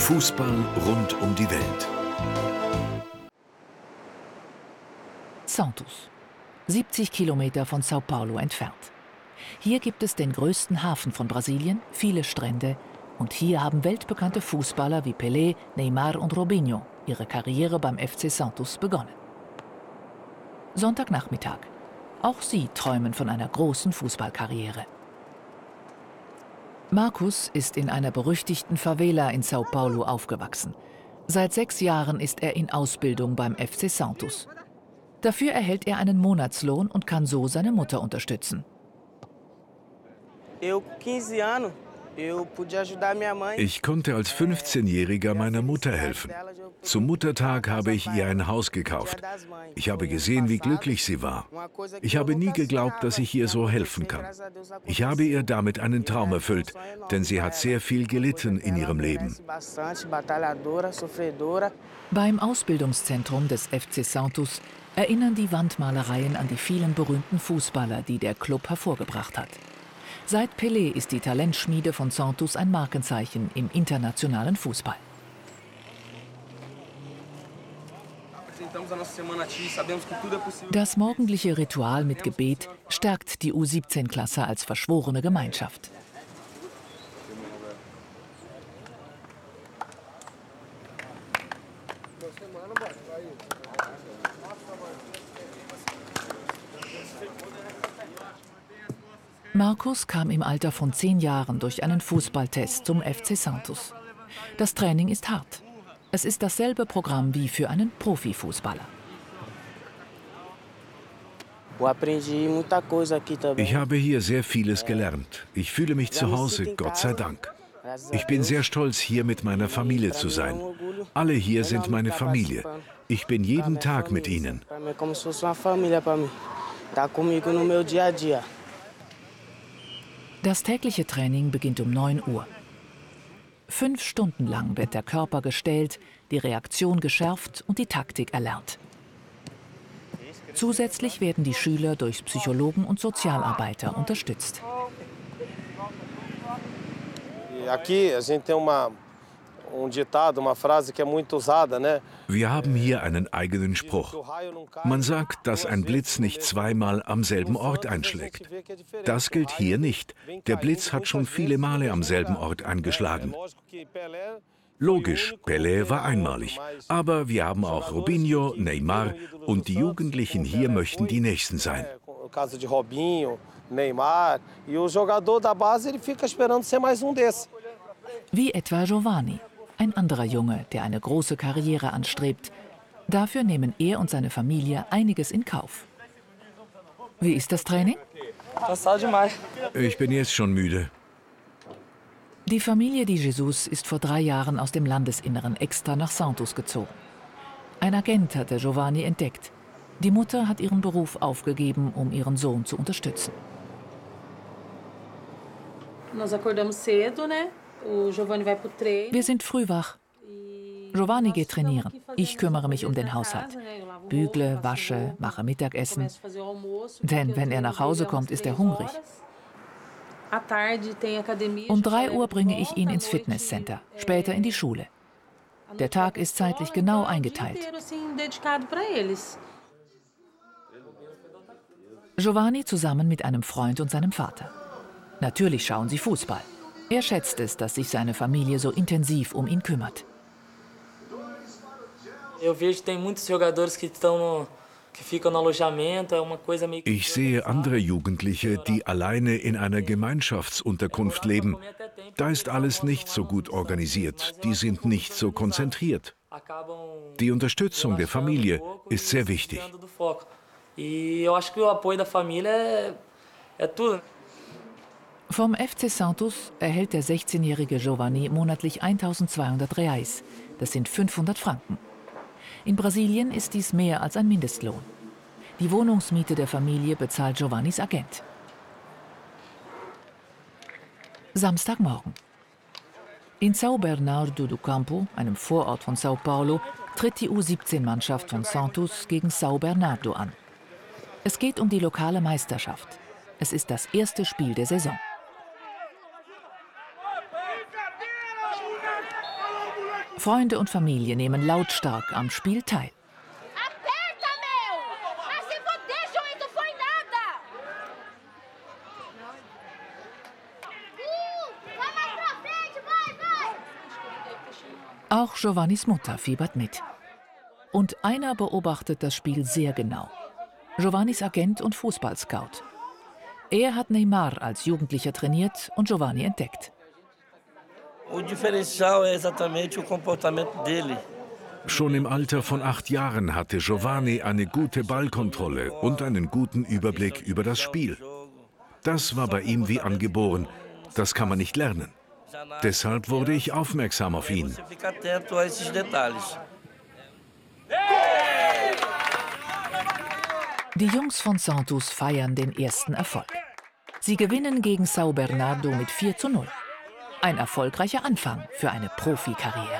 Fußball rund um die Welt. Santos, 70 Kilometer von São Paulo entfernt. Hier gibt es den größten Hafen von Brasilien, viele Strände und hier haben weltbekannte Fußballer wie Pelé, Neymar und Robinho ihre Karriere beim FC Santos begonnen. Sonntagnachmittag. Auch sie träumen von einer großen Fußballkarriere. Marcus ist in einer berüchtigten Favela in São Paulo aufgewachsen. Seit 6 Jahren ist er in Ausbildung beim FC Santos. Dafür erhält er einen Monatslohn und kann so seine Mutter unterstützen. Ich konnte als 15-Jähriger meiner Mutter helfen. Zum Muttertag habe ich ihr ein Haus gekauft. Ich habe gesehen, wie glücklich sie war. Ich habe nie geglaubt, dass ich ihr so helfen kann. Ich habe ihr damit einen Traum erfüllt, denn sie hat sehr viel gelitten in ihrem Leben. Beim Ausbildungszentrum des FC Santos erinnern die Wandmalereien an die vielen berühmten Fußballer, die der Club hervorgebracht hat. Seit Pelé ist die Talentschmiede von Santos ein Markenzeichen im internationalen Fußball. Das morgendliche Ritual mit Gebet stärkt die U17-Klasse als verschworene Gemeinschaft. Marcus kam im Alter von 10 Jahren durch einen Fußballtest zum FC Santos. Das Training ist hart. Es ist dasselbe Programm wie für einen Profifußballer. Ich habe hier sehr vieles gelernt. Ich fühle mich zu Hause, Gott sei Dank. Ich bin sehr stolz, hier mit meiner Familie zu sein. Alle hier sind meine Familie. Ich bin jeden Tag mit ihnen. Das tägliche Training beginnt um 9 Uhr. 5 Stunden lang wird der Körper gestählt, die Reaktion geschärft und die Taktik erlernt. Zusätzlich werden die Schüler durch Psychologen und Sozialarbeiter unterstützt. Wir haben hier einen eigenen Spruch. Man sagt, dass ein Blitz nicht zweimal am selben Ort einschlägt. Das gilt hier nicht. Der Blitz hat schon viele Male am selben Ort eingeschlagen. Logisch, Pelé war einmalig. Aber wir haben auch Robinho, Neymar und die Jugendlichen hier möchten die Nächsten sein. Wie etwa Giovanni, ein anderer Junge, der eine große Karriere anstrebt. Dafür nehmen er und seine Familie einiges in Kauf. Wie ist das Training? Ich bin jetzt schon müde. Die Familie de Jesus ist vor 3 Jahren aus dem Landesinneren extra nach Santos gezogen. Ein Agent hatte Giovanni entdeckt. Die Mutter hat ihren Beruf aufgegeben, um ihren Sohn zu unterstützen. Wir sind früh wach. Giovanni geht trainieren. Ich kümmere mich um den Haushalt. Bügle, wasche, mache Mittagessen. Denn wenn er nach Hause kommt, ist er hungrig. Um 3 Uhr bringe ich ihn ins Fitnesscenter, später in die Schule. Der Tag ist zeitlich genau eingeteilt. Giovanni zusammen mit einem Freund und seinem Vater. Natürlich schauen sie Fußball. Er schätzt es, dass sich seine Familie so intensiv um ihn kümmert. Ich sehe andere Jugendliche, die alleine in einer Gemeinschaftsunterkunft leben. Da ist alles nicht so gut organisiert. Die sind nicht so konzentriert. Die Unterstützung der Familie ist sehr wichtig. Vom FC Santos erhält der 16-jährige Giovanni monatlich 1.200 Reais. Das sind 500 Franken. In Brasilien ist dies mehr als ein Mindestlohn. Die Wohnungsmiete der Familie bezahlt Giovannis Agent. Samstagmorgen. In São Bernardo do Campo, einem Vorort von São Paulo, tritt die U17-Mannschaft von Santos gegen São Bernardo an. Es geht um die lokale Meisterschaft. Es ist das erste Spiel der Saison. Freunde und Familie nehmen lautstark am Spiel teil. Auch Giovannis Mutter fiebert mit. Und einer beobachtet das Spiel sehr genau. Giovannis Agent und Fußballscout. Er hat Neymar als Jugendlicher trainiert und Giovanni entdeckt. Schon im Alter von 8 Jahren hatte Giovanni eine gute Ballkontrolle und einen guten Überblick über das Spiel. Das war bei ihm wie angeboren. Das kann man nicht lernen. Deshalb wurde ich aufmerksam auf ihn. Die Jungs von Santos feiern den ersten Erfolg. Sie gewinnen gegen São Bernardo mit 4:0. Ein erfolgreicher Anfang für eine Profikarriere.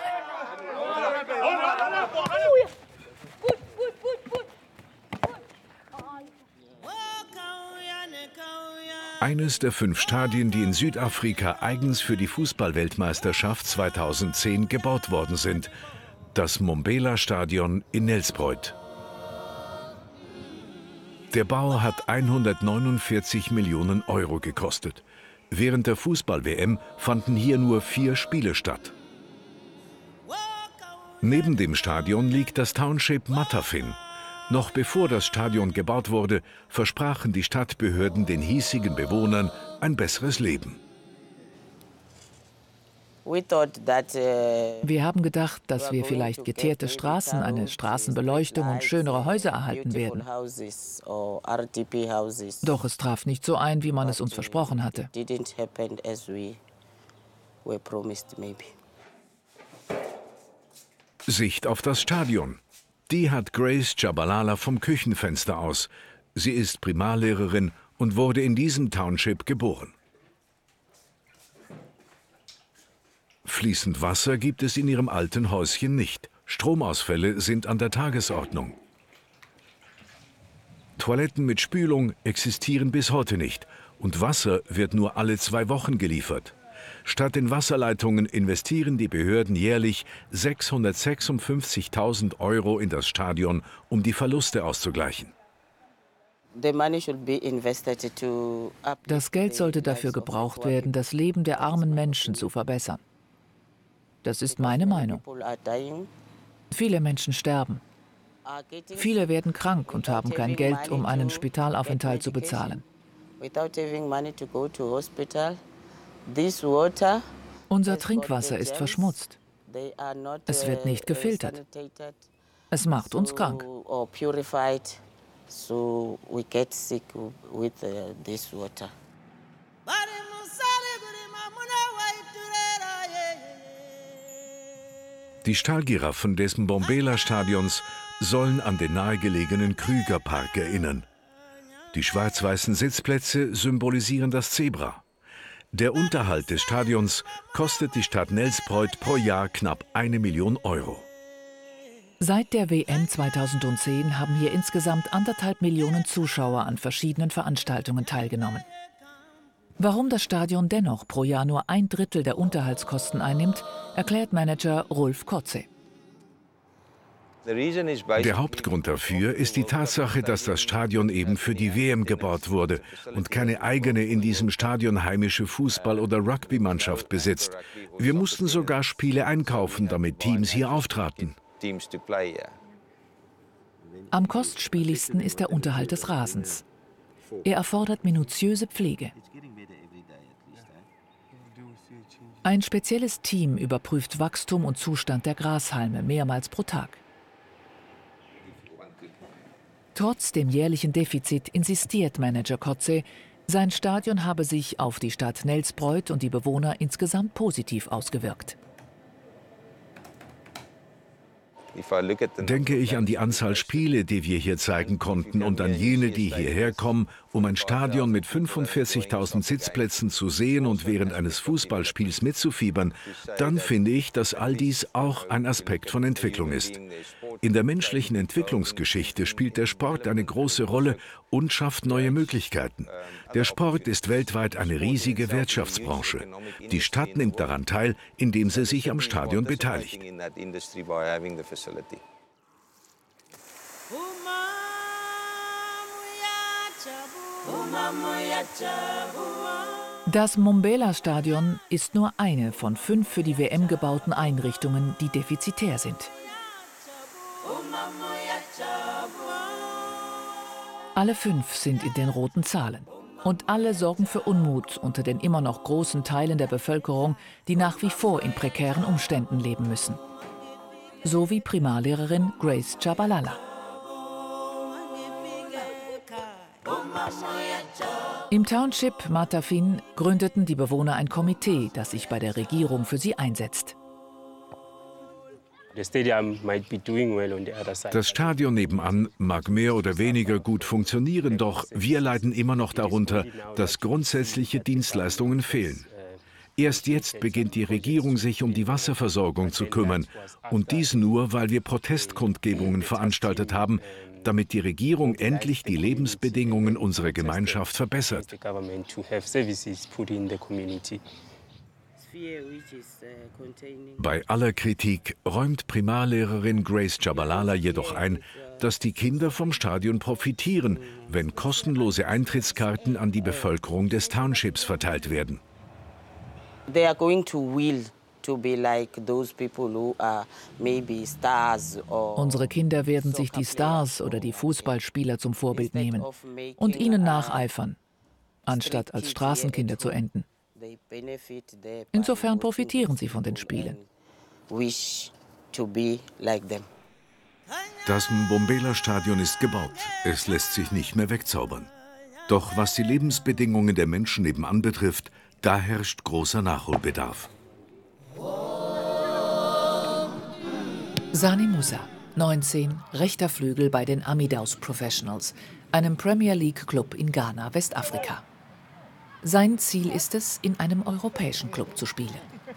Eines der 5 Stadien, die in Südafrika eigens für die Fußballweltmeisterschaft 2010 gebaut worden sind. Das Mbombela-Stadion in Nelspruit. Der Bau hat 149 Millionen Euro gekostet. Während der Fußball-WM fanden hier nur 4 Spiele statt. Neben dem Stadion liegt das Township Matafin. Noch bevor das Stadion gebaut wurde, versprachen die Stadtbehörden den hiesigen Bewohnern ein besseres Leben. Wir haben gedacht, dass wir vielleicht geteerte Straßen, eine Straßenbeleuchtung und schönere Häuser erhalten werden. Doch es traf nicht so ein, wie man es uns versprochen hatte. Sicht auf das Stadion. Die hat Grace Chabalala vom Küchenfenster aus. Sie ist Primarlehrerin und wurde in diesem Township geboren. Fließend Wasser gibt es in ihrem alten Häuschen nicht. Stromausfälle sind an der Tagesordnung. Toiletten mit Spülung existieren bis heute nicht und Wasser wird nur alle 2 Wochen geliefert. Statt den Wasserleitungen investieren die Behörden jährlich 656.000 Euro in das Stadion, um die Verluste auszugleichen. Das Geld sollte dafür gebraucht werden, das Leben der armen Menschen zu verbessern. Das ist meine Meinung. Viele Menschen sterben. Viele werden krank und haben kein Geld, um einen Spitalaufenthalt zu bezahlen. Unser Trinkwasser ist verschmutzt. Es wird nicht gefiltert. Es macht uns krank. Die Stahlgiraffen des Mbombela-Stadions sollen an den nahegelegenen Krügerpark erinnern. Die schwarz-weißen Sitzplätze symbolisieren das Zebra. Der Unterhalt des Stadions kostet die Stadt Nelspruit pro Jahr knapp 1 Million Euro. Seit der WM 2010 haben hier insgesamt 1,5 Millionen Zuschauer an verschiedenen Veranstaltungen teilgenommen. Warum das Stadion dennoch pro Jahr nur 1/3 der Unterhaltskosten einnimmt, erklärt Manager Rolf Kotze. Der Hauptgrund dafür ist die Tatsache, dass das Stadion eben für die WM gebaut wurde und keine eigene in diesem Stadion heimische Fußball- oder Rugby-Mannschaft besitzt. Wir mussten sogar Spiele einkaufen, damit Teams hier auftraten. Am kostspieligsten ist der Unterhalt des Rasens. Er erfordert minutiöse Pflege. Ein spezielles Team überprüft Wachstum und Zustand der Grashalme mehrmals pro Tag. Trotz dem jährlichen Defizit insistiert Manager Kotze, sein Stadion habe sich auf die Stadt Nelspruit und die Bewohner insgesamt positiv ausgewirkt. Denke ich an die Anzahl Spiele, die wir hier zeigen konnten und an jene, die hierher kommen, um ein Stadion mit 45.000 Sitzplätzen zu sehen und während eines Fußballspiels mitzufiebern, dann finde ich, dass all dies auch ein Aspekt von Entwicklung ist. In der menschlichen Entwicklungsgeschichte spielt der Sport eine große Rolle und schafft neue Möglichkeiten. Der Sport ist weltweit eine riesige Wirtschaftsbranche. Die Stadt nimmt daran teil, indem sie sich am Stadion beteiligt. Das Mbombela-Stadion ist nur eine von 5 für die WM gebauten Einrichtungen, die defizitär sind. Alle 5 sind in den roten Zahlen. Und alle sorgen für Unmut unter den immer noch großen Teilen der Bevölkerung, die nach wie vor in prekären Umständen leben müssen. So wie Primarlehrerin Grace Tshabalala. Im Township Matafin gründeten die Bewohner ein Komitee, das sich bei der Regierung für sie einsetzt. Das Stadion nebenan mag mehr oder weniger gut funktionieren, doch wir leiden immer noch darunter, dass grundsätzliche Dienstleistungen fehlen. Erst jetzt beginnt die Regierung, sich um die Wasserversorgung zu kümmern. Und dies nur, weil wir Protestkundgebungen veranstaltet haben, damit die Regierung endlich die Lebensbedingungen unserer Gemeinschaft verbessert. Bei aller Kritik räumt Primarlehrerin Grace Tshabalala jedoch ein, dass die Kinder vom Stadion profitieren, wenn kostenlose Eintrittskarten an die Bevölkerung des Townships verteilt werden. Unsere Kinder werden sich die Stars oder die Fußballspieler zum Vorbild nehmen und ihnen nacheifern, anstatt als Straßenkinder zu enden. Insofern profitieren sie von den Spielen. Das Mbombela-Stadion ist gebaut. Es lässt sich nicht mehr wegzaubern. Doch was die Lebensbedingungen der Menschen nebenan betrifft, da herrscht großer Nachholbedarf. Sani Musa, 19, rechter Flügel bei den Amidaus Professionals, einem Premier League Club in Ghana, Westafrika. Sein Ziel ist es, in einem europäischen Club zu spielen.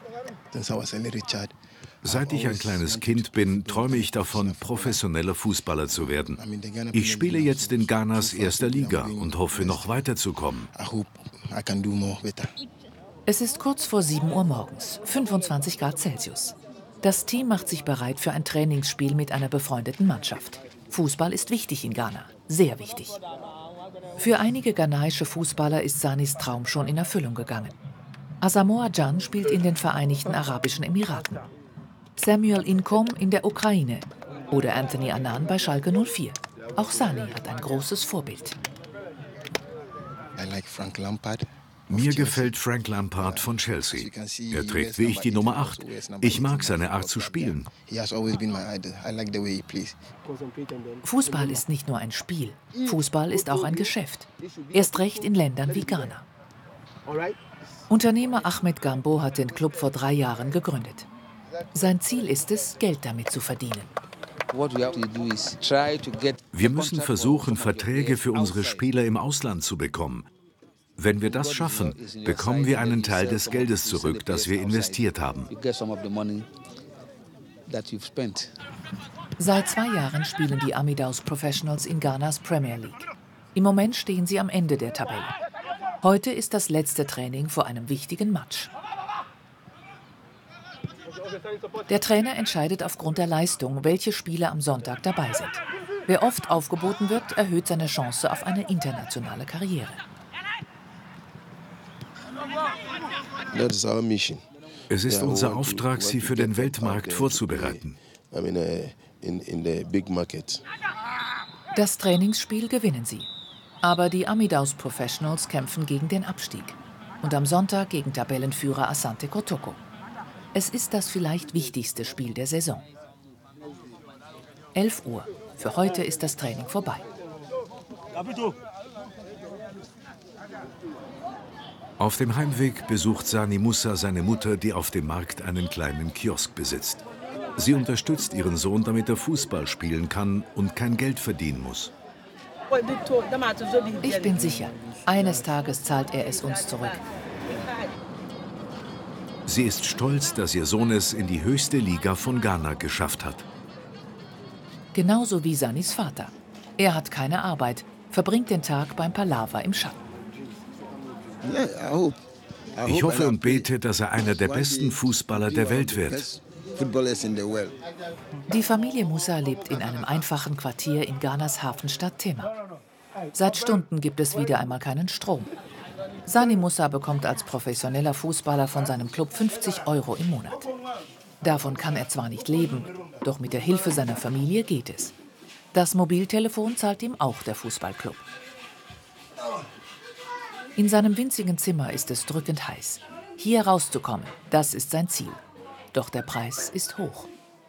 Seit ich ein kleines Kind bin, träume ich davon, professioneller Fußballer zu werden. Ich spiele jetzt in Ghanas erster Liga und hoffe, noch weiterzukommen. Es ist kurz vor 7 Uhr morgens, 25 Grad Celsius. Das Team macht sich bereit für ein Trainingsspiel mit einer befreundeten Mannschaft. Fußball ist wichtig in Ghana, sehr wichtig. Für einige ghanaische Fußballer ist Sanis Traum schon in Erfüllung gegangen. Asamoah Gyan spielt in den Vereinigten Arabischen Emiraten. Samuel Inkom in der Ukraine oder Anthony Annan bei Schalke 04. Auch Sani hat ein großes Vorbild. Mir gefällt Frank Lampard von Chelsea. Er trägt wie ich die Nummer 8. Ich mag seine Art zu spielen. Fußball ist nicht nur ein Spiel. Fußball ist auch ein Geschäft. Erst recht in Ländern wie Ghana. Unternehmer Ahmed Gambo hat den Club vor 3 Jahren gegründet. Sein Ziel ist es, Geld damit zu verdienen. Wir müssen versuchen, Verträge für unsere Spieler im Ausland zu bekommen. Wenn wir das schaffen, bekommen wir einen Teil des Geldes zurück, das wir investiert haben. Seit 2 Jahren spielen die Amidaus Professionals in Ghanas Premier League. Im Moment stehen sie am Ende der Tabelle. Heute ist das letzte Training vor einem wichtigen Match. Der Trainer entscheidet aufgrund der Leistung, welche Spieler am Sonntag dabei sind. Wer oft aufgeboten wird, erhöht seine Chance auf eine internationale Karriere. Es ist unser Auftrag, sie für den Weltmarkt vorzubereiten. Das Trainingsspiel gewinnen sie. Aber die Amidaus Professionals kämpfen gegen den Abstieg. Und am Sonntag gegen Tabellenführer Asante Kotoko. Es ist das vielleicht wichtigste Spiel der Saison. 11 Uhr. Für heute ist das Training vorbei. Auf dem Heimweg besucht Sani Musa seine Mutter, die auf dem Markt einen kleinen Kiosk besitzt. Sie unterstützt ihren Sohn, damit er Fußball spielen kann und kein Geld verdienen muss. Ich bin sicher, eines Tages zahlt er es uns zurück. Sie ist stolz, dass ihr Sohn es in die höchste Liga von Ghana geschafft hat. Genauso wie Sanis Vater. Er hat keine Arbeit, verbringt den Tag beim Palaver im Schatten. Ich hoffe und bete, dass er einer der besten Fußballer der Welt wird. Die Familie Musa lebt in einem einfachen Quartier in Ghanas Hafenstadt Tema. Seit Stunden gibt es wieder einmal keinen Strom. Sani Musa bekommt als professioneller Fußballer von seinem Club 50 € im Monat. Davon kann er zwar nicht leben, doch mit der Hilfe seiner Familie geht es. Das Mobiltelefon zahlt ihm auch der Fußballclub. In seinem winzigen Zimmer ist es drückend heiß. Hier rauszukommen, das ist sein Ziel. Doch der Preis ist hoch.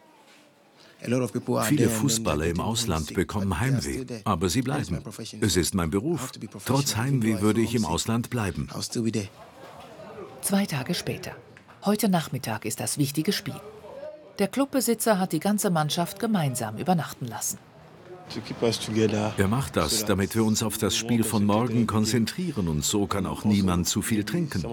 Viele Fußballer im Ausland bekommen Heimweh, aber sie bleiben. Es ist mein Beruf. Trotz Heimweh würde ich im Ausland bleiben. 2 Tage später. Heute Nachmittag ist das wichtige Spiel. Der Clubbesitzer hat die ganze Mannschaft gemeinsam übernachten lassen. Er macht das, damit wir uns auf das Spiel von morgen konzentrieren und so kann auch niemand zu viel trinken.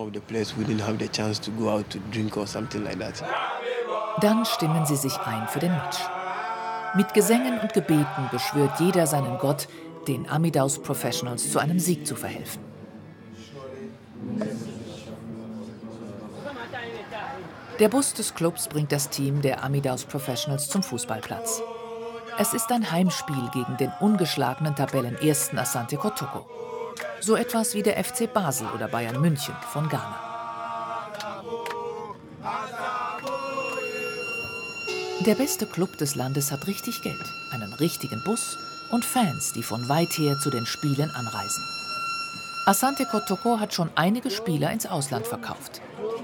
Dann stimmen sie sich ein für den Match. Mit Gesängen und Gebeten beschwört jeder seinen Gott, den Amidaus Professionals zu einem Sieg zu verhelfen. Der Bus des Clubs bringt das Team der Amidaus Professionals zum Fußballplatz. Es ist ein Heimspiel gegen den ungeschlagenen Tabellenersten Asante Kotoko. So etwas wie der FC Basel oder Bayern München von Ghana. Der beste Club des Landes hat richtig Geld, einen richtigen Bus und Fans, die von weit her zu den Spielen anreisen. Asante Kotoko hat schon einige Spieler ins Ausland verkauft.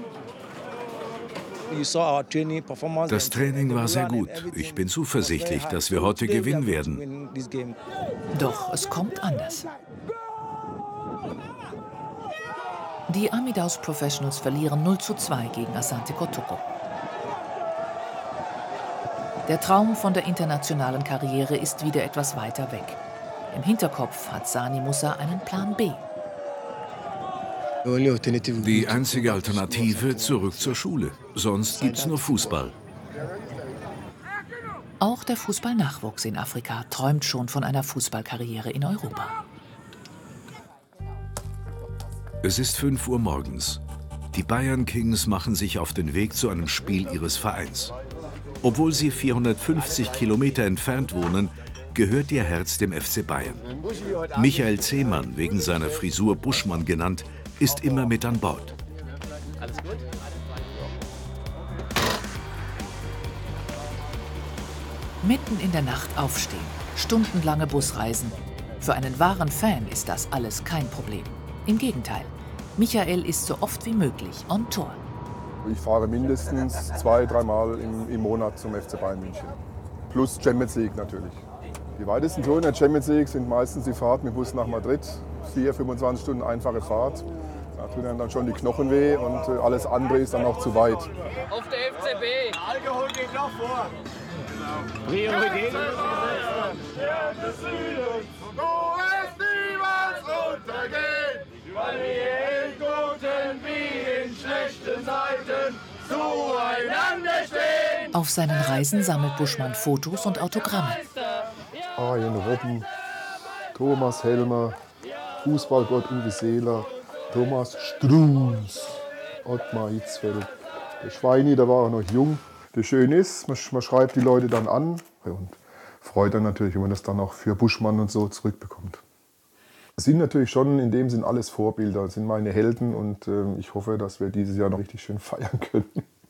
Das Training war sehr gut. Ich bin zuversichtlich, dass wir heute gewinnen werden. Doch es kommt anders. Die Amidaus Professionals verlieren 0:2 gegen Asante Kotoko. Der Traum von der internationalen Karriere ist wieder etwas weiter weg. Im Hinterkopf hat Sani Musa einen Plan B. Die einzige Alternative, zurück zur Schule. Sonst gibt's nur Fußball. Auch der Fußballnachwuchs in Afrika träumt schon von einer Fußballkarriere in Europa. Es ist 5 Uhr morgens. Die Bayern Kings machen sich auf den Weg zu einem Spiel ihres Vereins. Obwohl sie 450 Kilometer entfernt wohnen, gehört ihr Herz dem FC Bayern. Michael Zehmann, wegen seiner Frisur Buschmann genannt, ist immer mit an Bord. Alles gut? Mitten in der Nacht aufstehen, stundenlange Busreisen. Für einen wahren Fan ist das alles kein Problem. Im Gegenteil, Michael ist so oft wie möglich on Tour. Ich fahre mindestens 2-3 Mal im Monat zum FC Bayern München. Plus Champions League natürlich. Die weitesten Touren der Champions League sind meistens die Fahrt mit Bus nach Madrid. 25 Stunden einfache Fahrt. Da tun dann schon die Knochen weh und alles andere ist dann auch zu weit. Auf der FCB! Der Alkohol geht noch vor! Priorität! des Südens, wo es niemals untergeht, weil wir in guten wie in schlechten Zeiten zueinander stehen. Auf seinen Reisen sammelt Buschmann Fotos und Autogramme. Arjen Robben, Thomas Helmer, Fußballgott Uwe Seeler, Thomas Strunz, Ottmar Hitzfeld. Der Schweini, der war auch noch jung. Das Schöne ist, man schreibt die Leute dann an und freut dann natürlich, wenn man das dann auch für Buschmann und so zurückbekommt. Das sind natürlich schon in dem Sinn alles Vorbilder, das sind meine Helden und ich hoffe, dass wir dieses Jahr noch richtig schön feiern können.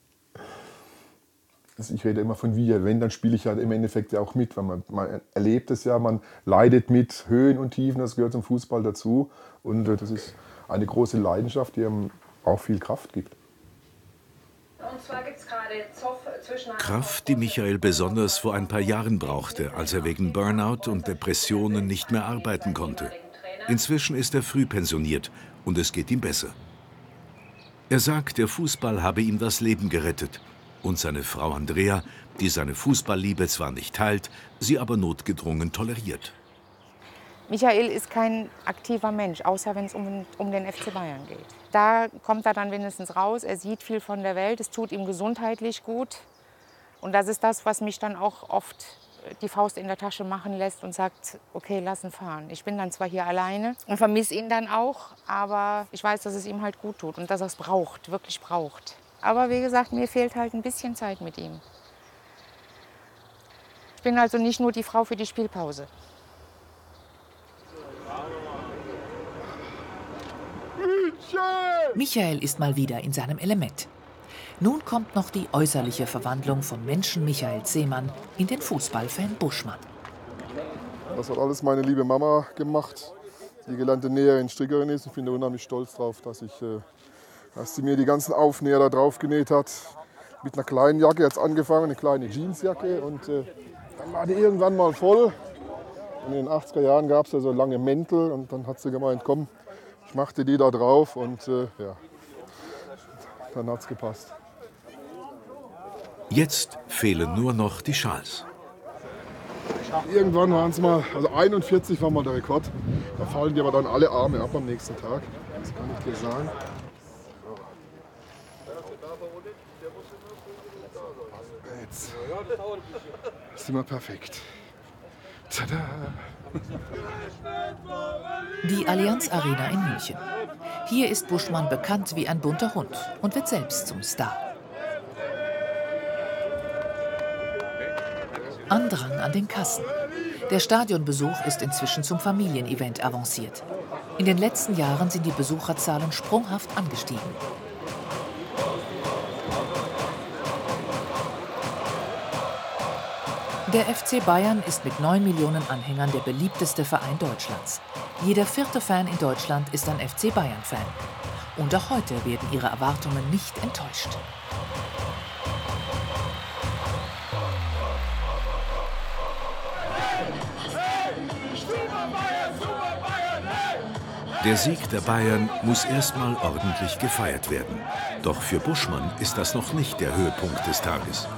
Also ich rede immer von wir, wenn, dann spiele ich halt im Endeffekt ja auch mit, weil man erlebt es ja, man leidet mit Höhen und Tiefen, das gehört zum Fußball dazu und das ist eine große Leidenschaft, die einem auch viel Kraft gibt. Und zwar gibt's gerade Zoff zwischen Kraft, die Michael besonders vor ein paar Jahren brauchte, als er wegen Burnout und Depressionen nicht mehr arbeiten konnte. Inzwischen ist er früh pensioniert und es geht ihm besser. Er sagt, der Fußball habe ihm das Leben gerettet. Und seine Frau Andrea, die seine Fußballliebe zwar nicht teilt, sie aber notgedrungen toleriert. Michael ist kein aktiver Mensch, außer wenn es um den FC Bayern geht. Da kommt er dann wenigstens raus, er sieht viel von der Welt, es tut ihm gesundheitlich gut. Und das ist das, was mich dann auch oft die Faust in der Tasche machen lässt und sagt, okay, lass ihn fahren. Ich bin dann zwar hier alleine und vermisse ihn dann auch, aber ich weiß, dass es ihm halt gut tut und dass er es braucht, wirklich braucht. Aber wie gesagt, mir fehlt halt ein bisschen Zeit mit ihm. Ich bin also nicht nur die Frau für die Spielpause. Michael ist mal wieder in seinem Element. Nun kommt noch die äußerliche Verwandlung von Menschen Michael Zemann in den Fußballfan Buschmann. Das hat alles meine liebe Mama gemacht, die gelernte Näherin, Strickerin ist. Ich bin da unheimlich stolz drauf, dass sie mir die ganzen Aufnäher da drauf genäht hat. Mit einer kleinen Jacke hat es angefangen, eine kleine Jeansjacke. Und dann war die irgendwann mal voll. Und in den 80er Jahren gab es ja so lange Mäntel. Und dann hat sie gemeint, komm, ich machte die da drauf. Und ja, dann hat es gepasst. Jetzt fehlen nur noch die Schals. Irgendwann waren es mal, also 41 war mal der Rekord. Da fallen die aber dann alle Arme ab am nächsten Tag. Das kann ich dir sagen. Jetzt sind wir perfekt. Tada! Die Allianz Arena in München. Hier ist Buschmann bekannt wie ein bunter Hund und wird selbst zum Star. Andrang an den Kassen. Der Stadionbesuch ist inzwischen zum Familienevent avanciert. In den letzten Jahren sind die Besucherzahlen sprunghaft angestiegen. Der FC Bayern ist mit 9 Millionen Anhängern der beliebteste Verein Deutschlands. Jeder 4. Fan in Deutschland ist ein FC Bayern-Fan. Und auch heute werden ihre Erwartungen nicht enttäuscht. Der Sieg der Bayern muss erstmal ordentlich gefeiert werden. Doch für Buschmann ist das noch nicht der Höhepunkt des Tages.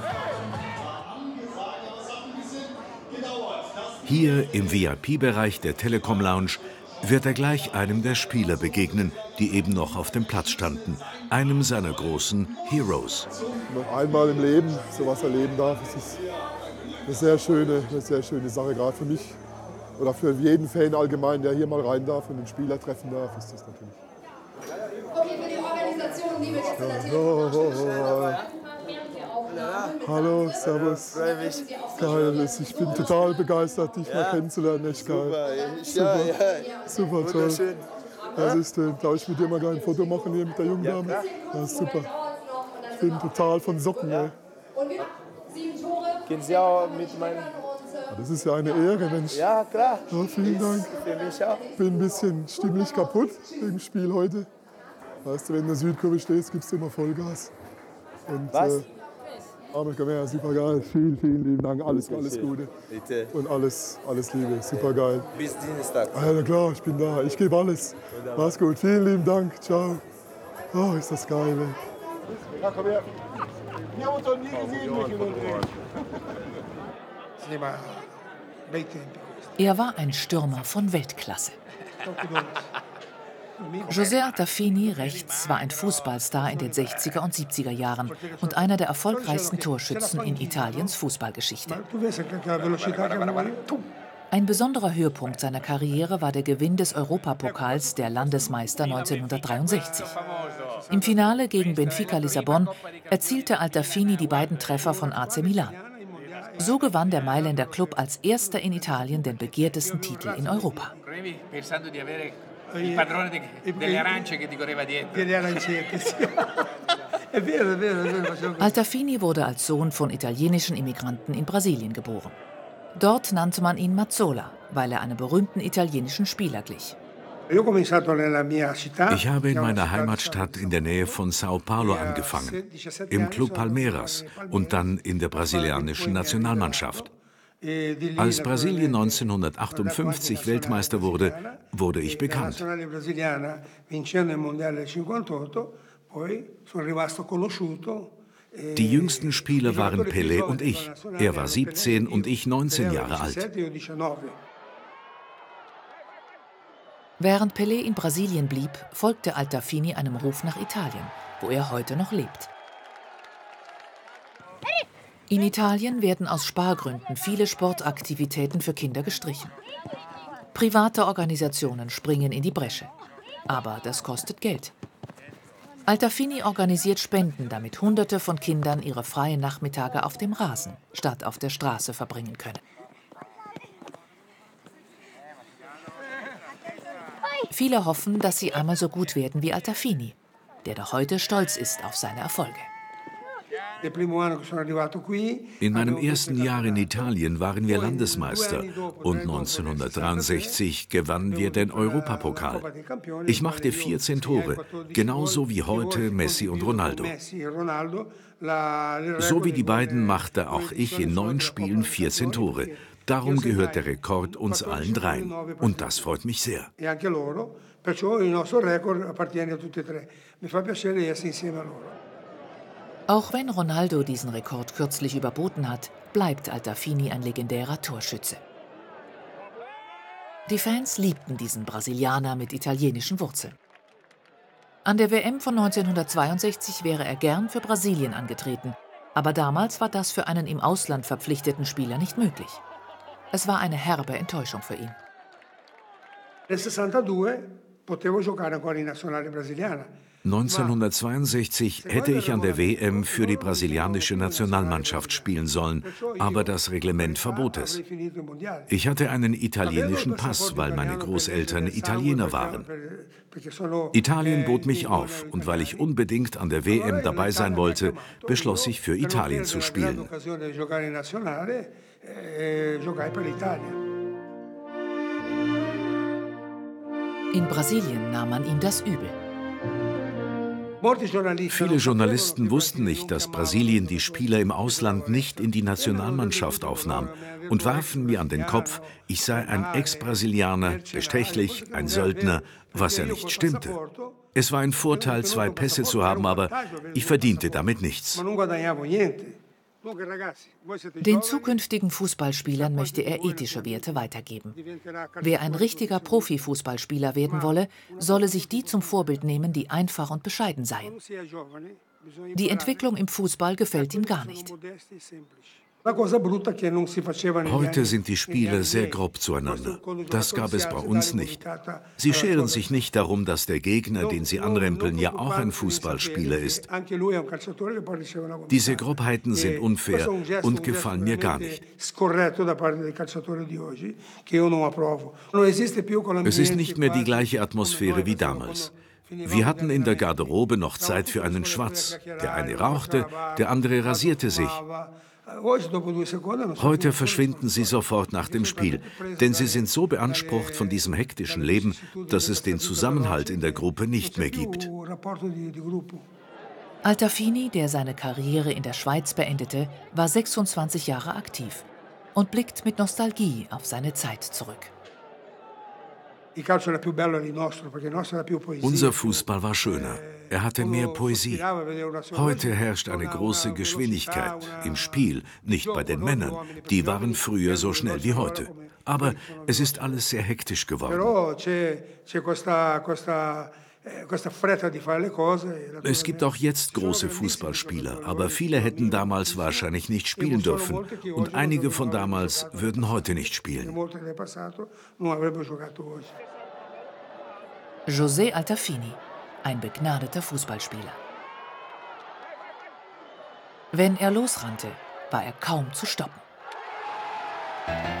Hier im VIP-Bereich der Telekom Lounge wird er gleich einem der Spieler begegnen, die eben noch auf dem Platz standen. Einem seiner großen Heroes. Noch einmal im Leben sowas erleben darf, das ist eine sehr schöne Sache, gerade für mich. Oder für jeden Fan allgemein, der hier mal rein darf und den Spieler treffen darf, ist das natürlich. Okay, für die Organisation, liebe Gäste der Telekom. Hallo, servus. Geil, ich bin total begeistert, dich mal kennenzulernen. Echt geil. Super toll. Das ist, darf ich mit dir mal ein Foto machen hier mit der jungen Dame? Ja, super. Ich bin total von Socken. Ey. Gehen Sie auch mit meinem... Das ist ja eine Ehre, Mensch. Ja, klar. Ja, vielen Dank. Für mich auch. Ich bin ein bisschen stimmlich kaputt im Spiel heute. Weißt du, wenn du in der Südkurve stehst, gibst du immer Vollgas. Und, was? Ja, super geil. Vielen lieben Dank. Alles Gute. Bitte. Und alles Liebe. Super geil. Bis Dienstag. Ah, ja, klar, ich bin da. Ich gebe alles. Mach's gut. Vielen lieben Dank. Ciao. Oh, ist das geil. Ey. Ja, komm her. Wir haben uns noch nie gesehen, Michael und Er war ein Stürmer von Weltklasse. José Altafini rechts war ein Fußballstar in den 60er und 70er Jahren und einer der erfolgreichsten Torschützen in Italiens Fußballgeschichte. Ein besonderer Höhepunkt seiner Karriere war der Gewinn des Europapokals der Landesmeister 1963. Im Finale gegen Benfica Lissabon erzielte Altafini die beiden Treffer von AC Milan. So gewann der Mailänder Klub als erster in Italien den begehrtesten Titel in Europa. Altafini wurde als Sohn von italienischen Immigranten in Brasilien geboren. Dort nannte man ihn Mazzola, weil er einem berühmten italienischen Spieler glich. Ich habe in meiner Heimatstadt in der Nähe von Sao Paulo angefangen, im Club Palmeiras und dann in der brasilianischen Nationalmannschaft. Als Brasilien 1958 Weltmeister wurde, wurde ich bekannt. Die jüngsten Spieler waren Pelé und ich. Er war 17 und ich 19 Jahre alt. Während Pelé in Brasilien blieb, folgte Altafini einem Ruf nach Italien, wo er heute noch lebt. In Italien werden aus Spargründen viele Sportaktivitäten für Kinder gestrichen. Private Organisationen springen in die Bresche. Aber das kostet Geld. Altafini organisiert Spenden, damit Hunderte von Kindern ihre freien Nachmittage auf dem Rasen statt auf der Straße verbringen können. Viele hoffen, dass sie einmal so gut werden wie Altafini, der noch heute stolz ist auf seine Erfolge. In meinem ersten Jahr in Italien waren wir Landesmeister und 1963 gewannen wir den Europapokal. Ich machte 14 Tore, genauso wie heute Messi und Ronaldo. So wie die beiden machte auch ich in 9 Spielen 14 Tore. Darum gehört der Rekord uns allen dreien. Und das freut mich sehr. Auch wenn Ronaldo diesen Rekord kürzlich überboten hat, bleibt Altafini ein legendärer Torschütze. Die Fans liebten diesen Brasilianer mit italienischen Wurzeln. An der WM von 1962 wäre er gern für Brasilien angetreten, aber damals war das für einen im Ausland verpflichteten Spieler nicht möglich. Es war eine herbe Enttäuschung für ihn. 1962 hätte ich an der WM für die brasilianische Nationalmannschaft spielen sollen, aber das Reglement verbot es. Ich hatte einen italienischen Pass, weil meine Großeltern Italiener waren. Italien bot mich auf und weil ich unbedingt an der WM dabei sein wollte, beschloss ich, für Italien zu spielen. In Brasilien nahm man ihm das übel. Viele Journalisten wussten nicht, dass Brasilien die Spieler im Ausland nicht in die Nationalmannschaft aufnahm und warfen mir an den Kopf, ich sei ein Ex-Brasilianer, bestechlich, ein Söldner, was ja nicht stimmte. Es war ein Vorteil, 2 Pässe zu haben, aber ich verdiente damit nichts. Den zukünftigen Fußballspielern möchte er ethische Werte weitergeben. Wer ein richtiger Profifußballspieler werden wolle, solle sich die zum Vorbild nehmen, die einfach und bescheiden seien. Die Entwicklung im Fußball gefällt ihm gar nicht. Heute sind die Spieler sehr grob zueinander. Das gab es bei uns nicht. Sie scheren sich nicht darum, dass der Gegner, den sie anrempeln, ja auch ein Fußballspieler ist. Diese Grobheiten sind unfair und gefallen mir gar nicht. Es ist nicht mehr die gleiche Atmosphäre wie damals. Wir hatten in der Garderobe noch Zeit für einen Schwatz. Der eine rauchte, der andere rasierte sich. Heute verschwinden sie sofort nach dem Spiel, denn sie sind so beansprucht von diesem hektischen Leben, dass es den Zusammenhalt in der Gruppe nicht mehr gibt. Altafini, der seine Karriere in der Schweiz beendete, war 26 Jahre aktiv und blickt mit Nostalgie auf seine Zeit zurück. Unser Fußball war schöner. Er hatte mehr Poesie. Heute herrscht eine große Geschwindigkeit im Spiel, nicht bei den Männern. Die waren früher so schnell wie heute. Aber es ist alles sehr hektisch geworden. Es gibt auch jetzt große Fußballspieler, aber viele hätten damals wahrscheinlich nicht spielen dürfen. Und einige von damals würden heute nicht spielen. José Altafini, ein begnadeter Fußballspieler. Wenn er losrannte, war er kaum zu stoppen.